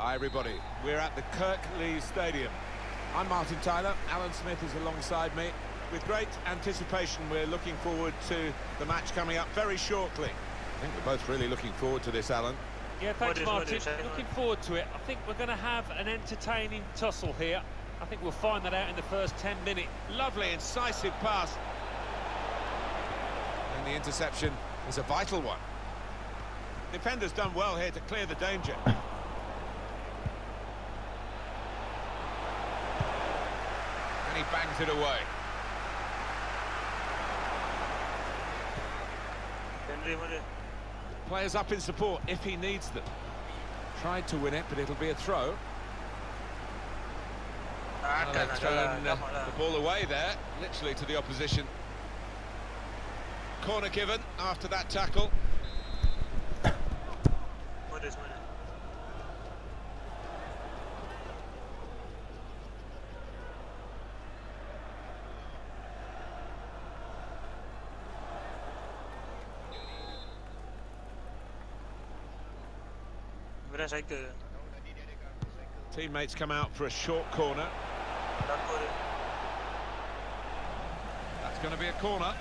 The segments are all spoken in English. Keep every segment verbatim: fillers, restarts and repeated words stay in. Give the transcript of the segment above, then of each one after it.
Hi everybody, we're at the Kirklees Stadium. I'm Martin Tyler, Alan Smith is alongside me. With great anticipation, we're looking forward to the match coming up very shortly. I think we're both really looking forward to this, Alan. Yeah, thanks Martin, looking forward to it. I think we're going to have an entertaining tussle here. I think we'll find that out in the first ten minutes. Lovely, incisive pass. And the interception is a vital one. Defender's done well here to clear the danger. And he bangs it away. Players up in support if he needs them. Tried to win it, but it'll be a throw. Well, they've thrown uh, the ball away there, literally to the opposition. Corner given after that tackle. Teammates come out for a short corner. That's going to be a corner.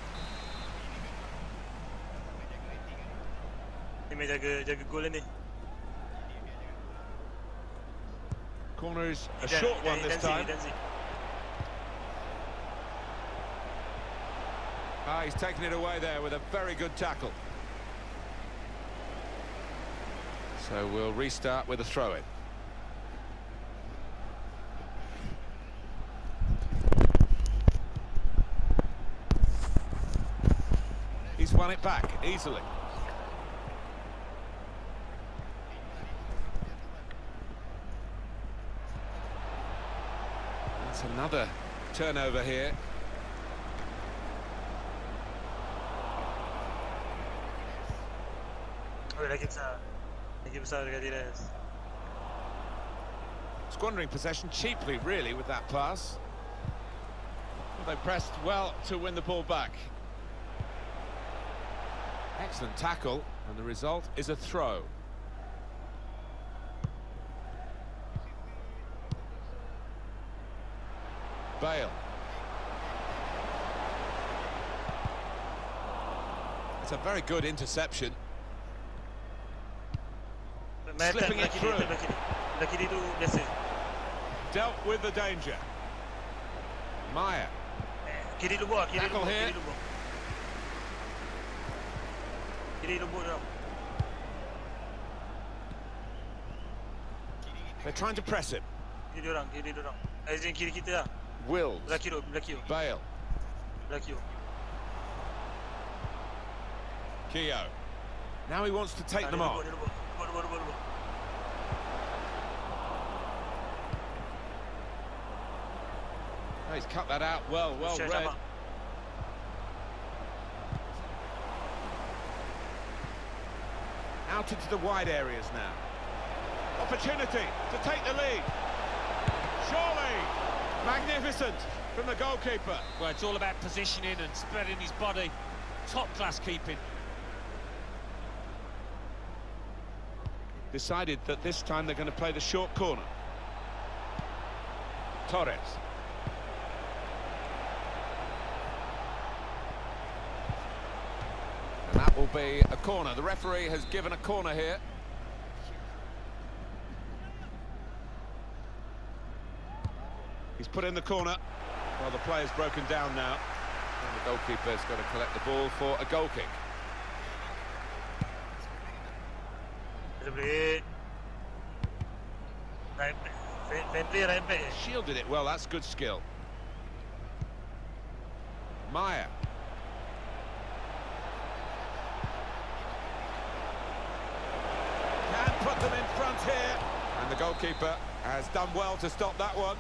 Corner is a short one this time. Ah, he's taken it away there with a very good tackle. So we'll restart with a throw-in. He's won it back easily. That's another turnover here. Squandering possession cheaply, really, with that pass. Well, they pressed well to win the ball back. Excellent tackle, and the result is a throw. Bale. It's a very good interception. Slipping it through. Dealt with the danger. Maya. Tackle here. They're trying to press him. Wills. Bale. Keogh. Now he wants to take them on. Oh, he's cut that out well, well read. Out into the wide areas now. Opportunity to take the lead. Surely, magnificent from the goalkeeper. Well, it's all about positioning and spreading his body. Top-class keeping. Decided that this time they're going to play the short corner. Torres. And that will be a corner. The referee has given a corner here. He's put in the corner. Well, the player's broken down now. And the goalkeeper's got to collect the ball for a goal kick. Shielded it well, that's good skill. Maya. Can put them in front here. And the goalkeeper has done well to stop that one.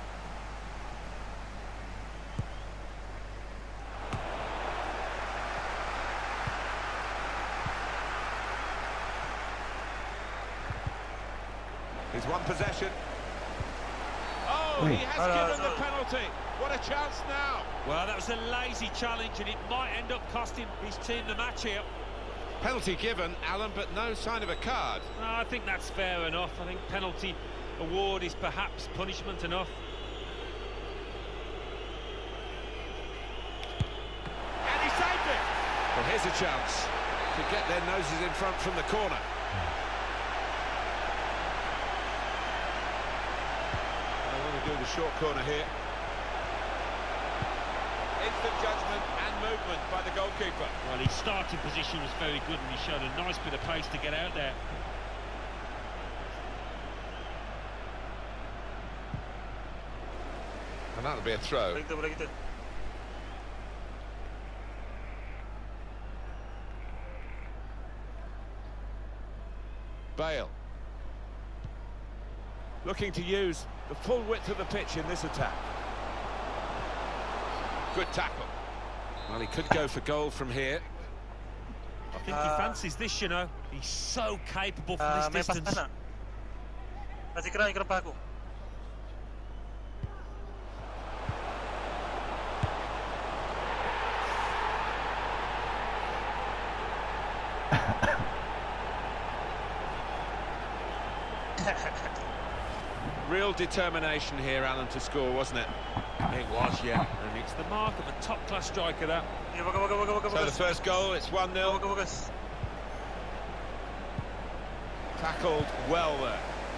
He's won possession. Oh, he has given the penalty. What a chance now. Well, that was a lazy challenge, and it might end up costing his team the match here. Penalty given, Alan, but no sign of a card. No, I think that's fair enough. I think penalty award is perhaps punishment enough. And he saved it! Well, here's a chance to get their noses in front from the corner. I want to do the short corner here. Instant judgment and movement by the goalkeeper. Well, his starting position was very good and he showed a nice bit of pace to get out there. And that'll be a throw. Bale. Looking to use the full width of the pitch in this attack. Good tackle. Well, he could go for goal from here. I think uh, he fancies this, you know. He's so capable from uh, this distance. Masih kena, kena pa aku. Real determination here, Alan, to score, wasn't it? It was, yeah. And it's the mark of a top-class striker, that. So the first goal, it's one nil. Tackled well there.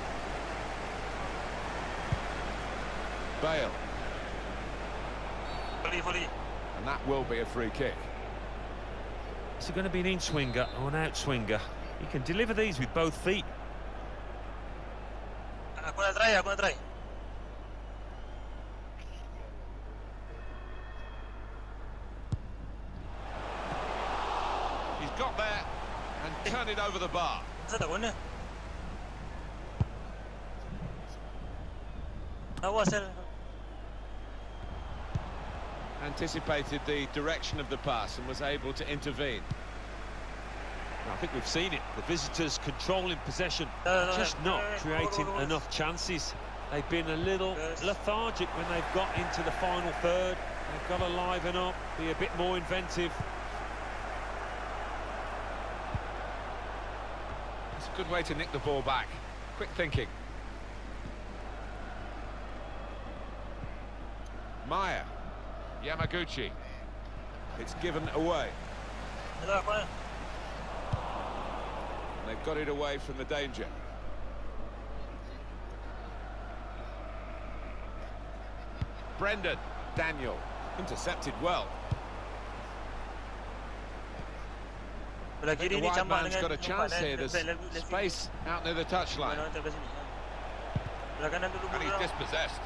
Bale. And that will be a free kick. Is it going to be an in-swinger or an out-swinger? He can deliver these with both feet. Aku nak try, aku nak try. He's got there and turned it over the bar. Masa tak guna. Awas sel. Anticipated the direction of the pass and was able to intervene. I think we've seen it. The visitors controlling possession, no, no, just no, not no, no, creating no, no, no. enough chances. They've been a little yes. lethargic when they've got into the final third. They've got to liven up, be a bit more inventive. It's a good way to nick the ball back. Quick thinking. Maya. Yamaguchi. It's given away. They've got it away from the danger. Brendan. Daniel. Intercepted well. I think the wide man's got a chance here. There's space out near the touchline. And he's dispossessed.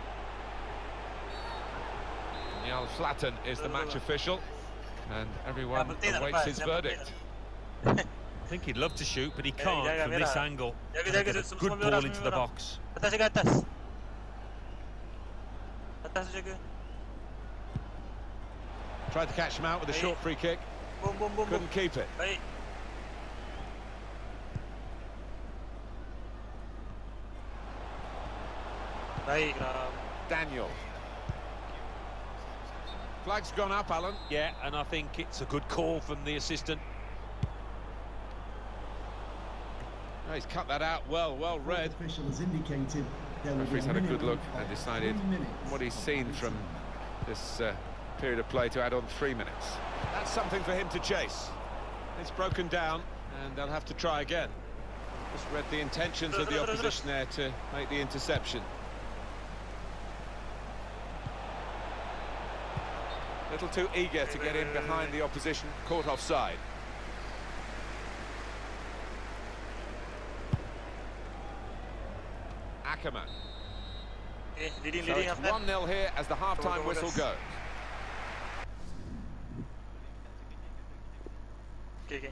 Niall Flatton is the match official. And everyone awaits his verdict. I think he'd love to shoot, but he can't from this angle. Good ball into the box. Atas ke atas. Atas jaga. Tried to catch him out with a short free kick. Boom, boom, boom. Couldn't keep it. Baik. Baik, Daniel. Flag's gone up, Alan. Yeah, and I think it's a good call from the assistant. Oh, he's cut that out well, well read. Officials indicated there will Referee's be a had a good minimum look of and decided three minutes what he's seen of from time. this uh, period of play to add on three minutes. That's something for him to chase. It's broken down and they'll have to try again. Just read the intentions of the opposition there to make the interception. A little too eager to get in behind the opposition, caught offside. Ackerman. So it's one nil here as the half-time whistle goes. Okay, okay.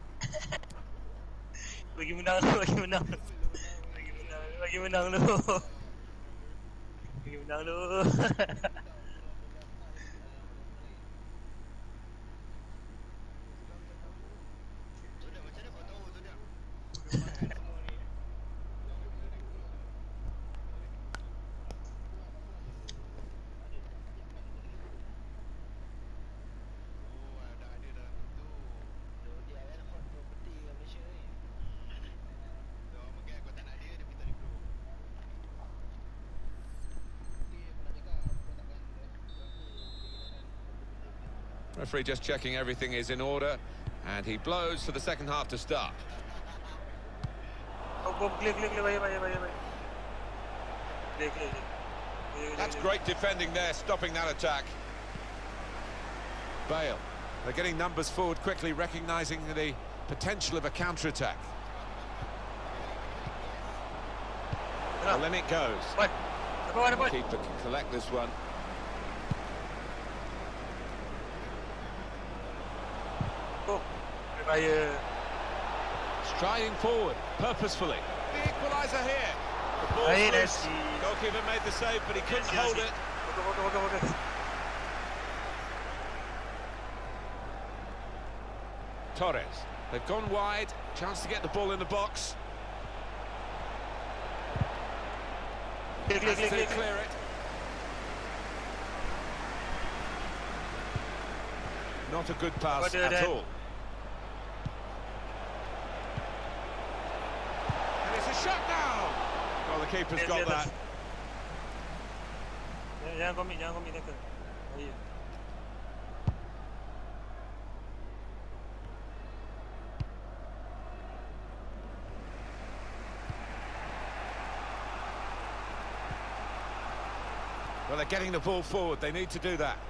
Bagi menang dulu, bagi menang. Bagi menang, bagi menang dulu. Bagi menang dulu. Referee just checking everything is in order, and he blows for the second half to start. That's great defending there, stopping that attack. Bale. They're getting numbers forward quickly, recognising the potential of a counter-attack. Well, then it goes. The keeper can collect this one. Striding forward, purposefully. The equaliser here. The ball loose. Goalkeeper made the save, but he couldn't hold it. Torres. They've gone wide. Chance to get the ball in the box. Has to clear it. Not a good pass at all. And it's a shot now. Well, the keeper's got that. Well, they're getting the ball forward. They need to do that.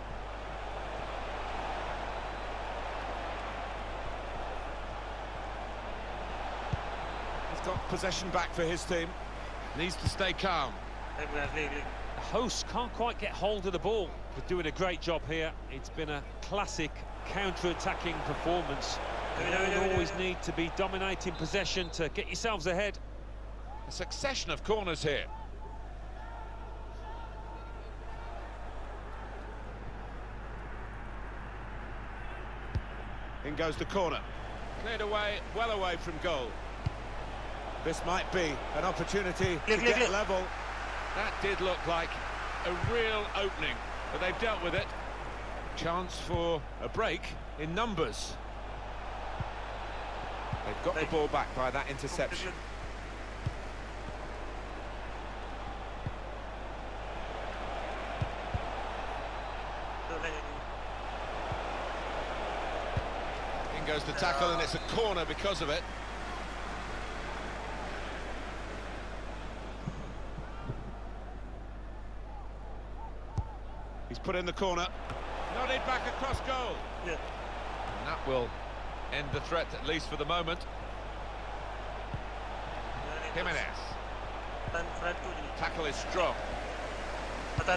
He's got possession back for his team. Needs to stay calm. The hosts can't quite get hold of the ball. They're doing a great job here. It's been a classic counter-attacking performance. You don't always need to be dominating possession to get yourselves ahead. A succession of corners here. In goes the corner. Cleared away, well away from goal. This might be an opportunity to get level. That did look like a real opening, but they've dealt with it. Chance for a break in numbers. They've got the ball back by that interception. In goes the tackle, and it's a corner because of it. He's put in the corner, nodded back across goal. Yeah. And that will end the threat, at least for the moment. Jimenez. Tackle is strong. Fall,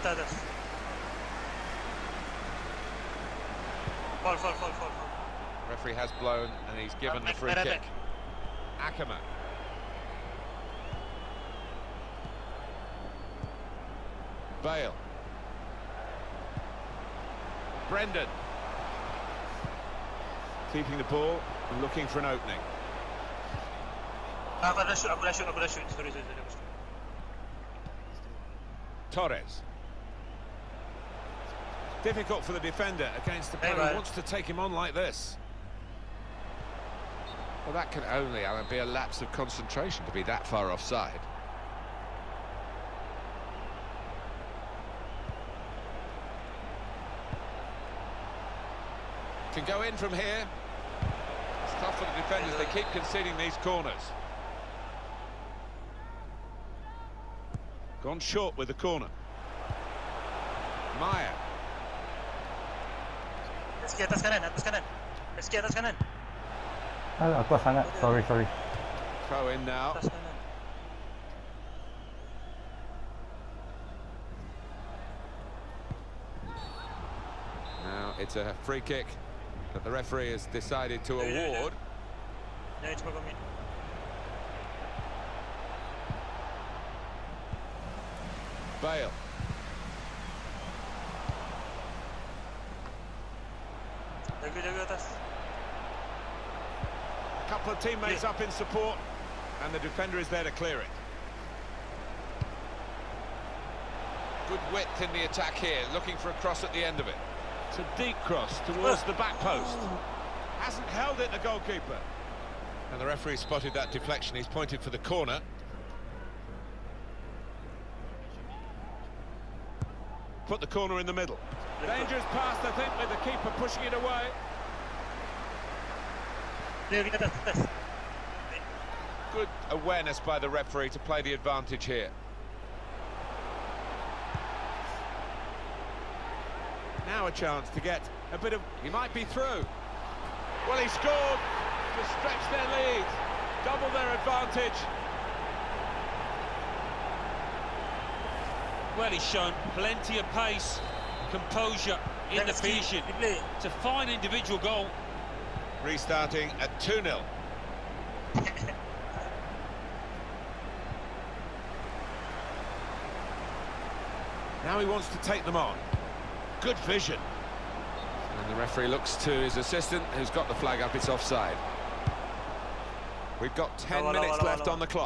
fall, fall, fall, fall. Referee has blown, and he's given the free kick. Ackerman. Bale. Brendan. Keeping the ball and looking for an opening. Torres. Difficult for the defender against the player who wants to take him on like this. Well, that can only, Alan, be a lapse of concentration to be that far offside. Can go in from here. It's tough for the defenders. They keep conceding these corners. Gone short with the corner. Maya. Meski atas kanan, atas kanan. Meski atas kanan. Ah, aku sangat. Sorry, sorry. Throw in now. Now it's a free kick that the referee has decided to award. Bale. A couple of teammates up in support, and the defender is there to clear it. Good width in the attack here, looking for a cross at the end of it. It's a deep cross towards the back post. Hasn't held it, the goalkeeper. And the referee spotted that deflection. He's pointed for the corner. Put the corner in the middle. Dangerous pass, I think, with the keeper pushing it away. Good awareness by the referee to play the advantage here. Now a chance to get a bit of... He might be through. Well, he scored to stretch their lead, double their advantage. Well, he's shown plenty of pace, composure in the finishing. It's a fine individual goal. Restarting at two nil. Now he wants to take them on. Good vision. And the referee looks to his assistant, who's got the flag up. It's offside. We've got ten minutes left on the clock.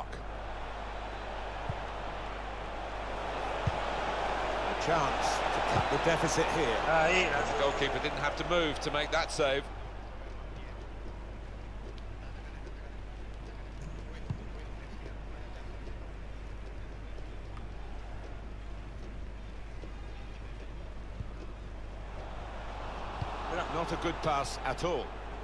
A chance to cut the deficit here. The goalkeeper didn't have to move to make that save. Not a good pass at all.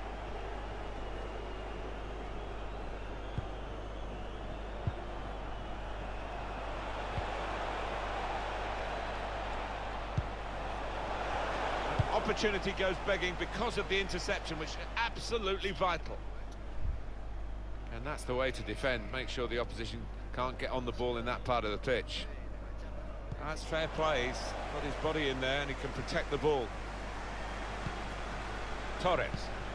Opportunity goes begging because of the interception, which is absolutely vital. And that's the way to defend. Make sure the opposition can't get on the ball in that part of the pitch. That's fair play. He's got his body in there and he can protect the ball. Torres.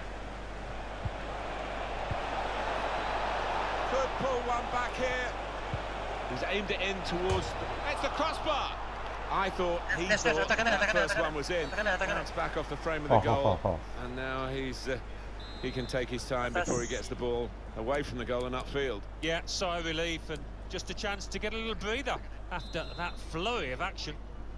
Could pull one back here. He's aimed it in towards... The, it's the crossbar! I thought he thought that first one was in. Now it's back off the frame of the goal. And now he's... Uh, he can take his time before he gets the ball away from the goal and upfield. Yeah, sigh of relief and just a chance to get a little breather after that flurry of action.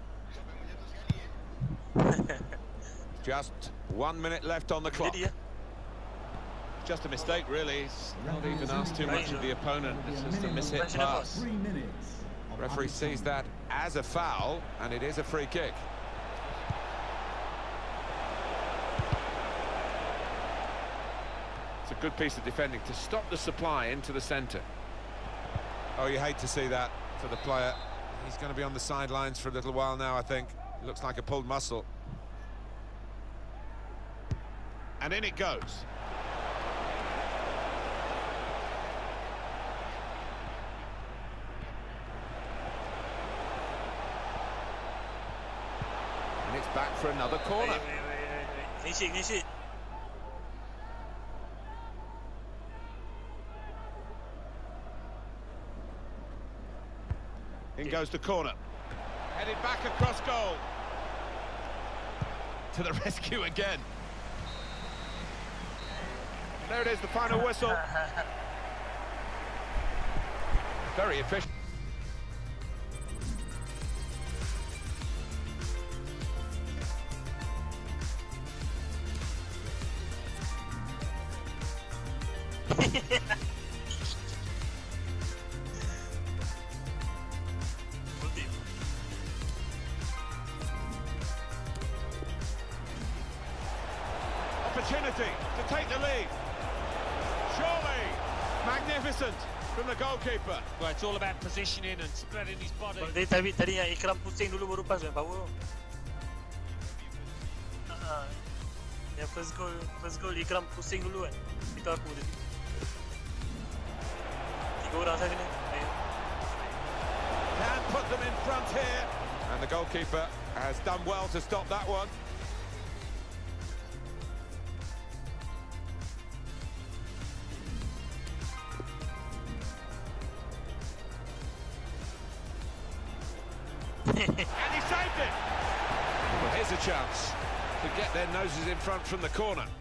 Just one minute left on the clock. Just a mistake, really. He's not even asked too much of the opponent. It's just a mishit pass. Referee sees that as a foul, and it is a free kick. It's a good piece of defending to stop the supply into the centre. Oh, you hate to see that for the player. He's going to be on the sidelines for a little while now, I think. It looks like a pulled muscle. And in it goes. And it's back for another corner. Finish it, finish it. In goes the corner. Headed back across goal. To the rescue again. There it is, the final whistle. Very efficient. Opportunity to take the lead. Surely, magnificent from the goalkeeper. Well, it's all about positioning and spreading his body. Tadi tadi tadi yang Ikram pusing dulu baru pas power. Ah, yang first goal, first goal Ikram pusing dulu kan. Kita aku tadi. Tiga orang saja ni. Can put them in front here. And the goalkeeper has done well to stop that one. And he saved it! Well, here's a chance to get their noses in front from the corner.